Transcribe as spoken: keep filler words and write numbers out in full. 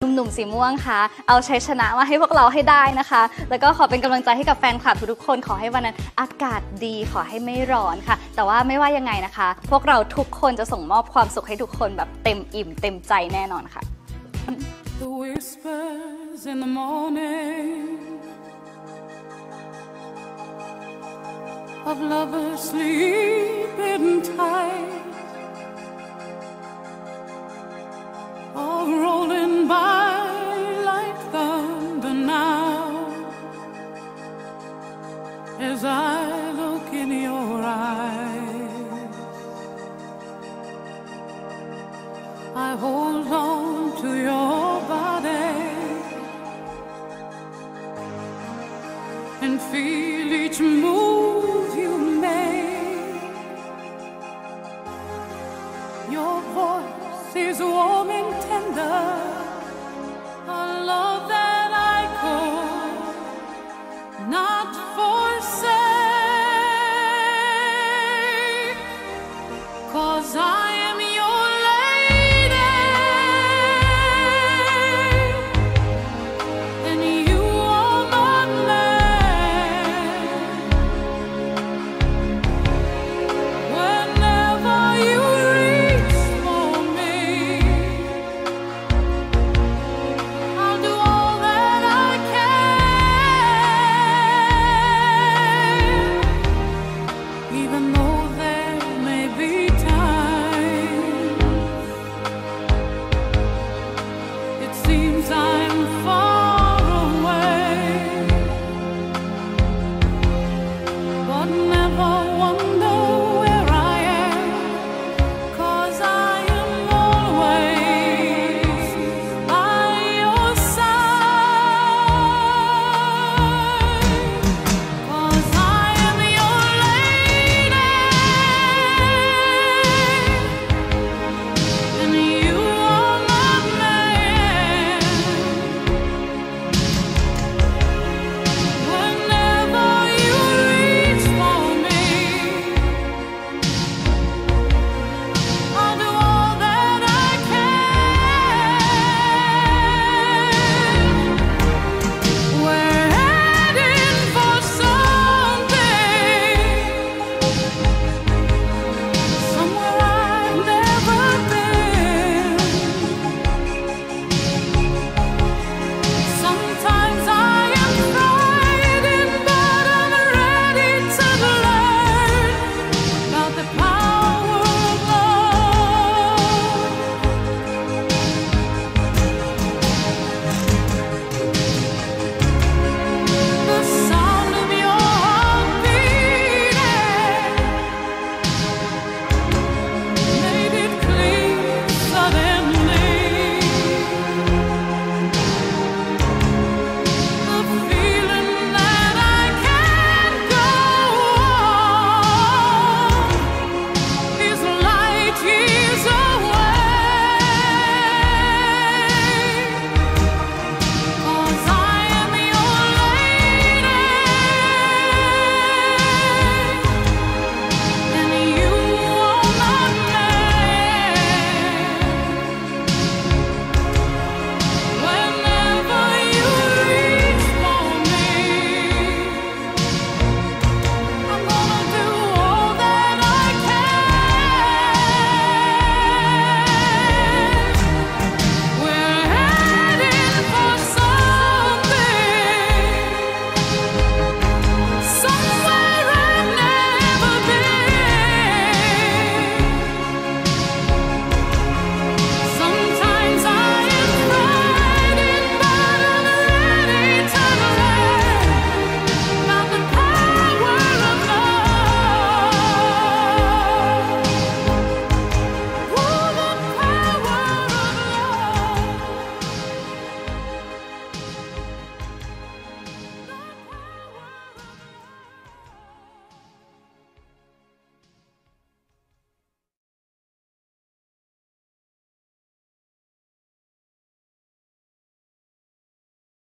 หนุ่มๆสีม่วงคะเอาชัยชนะมาให้พวกเราให้ได้นะคะแล้วก็ขอเป็นกำลังใจให้กับแฟนคลับทุกๆคนขอให้วันนั้นอากาศดีขอให้ไม่ร้อนค่ะแต่ว่าไม่ว่ายังไงนะคะพวกเราทุกคนจะส่งมอบความสุขให้ทุกคนแบบเต็มอิ่มเต็มใจแน่นอนค่ะ The whispers in the morning of lovers sleeping tight all rolling by like thunder now as I look in your eyes I hold on to your body and feel each move you make your voice is warm and tender